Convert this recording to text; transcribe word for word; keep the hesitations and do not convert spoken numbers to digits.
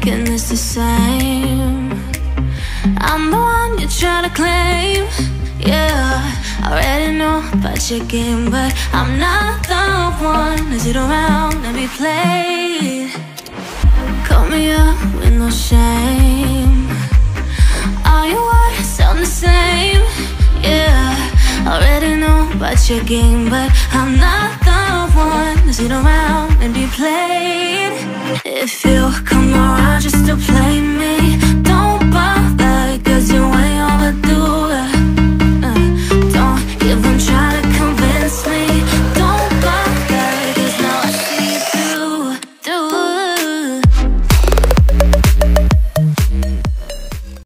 thinking it's the same. I'm the one you're trying to claim. Yeah, I already know about your game, but I'm not the one to sit around and be played. Call me up with no shame. All your words sound the same. Yeah, I already know about your game, but I'm not the one to sit around and be played. If you come around just to play me, don't bother.